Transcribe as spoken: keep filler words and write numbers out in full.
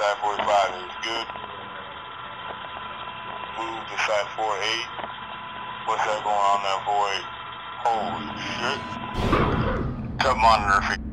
Site forty-five is good. Move to Site forty-eight. What's that going on there, four eight? Holy shit. Tub monitor.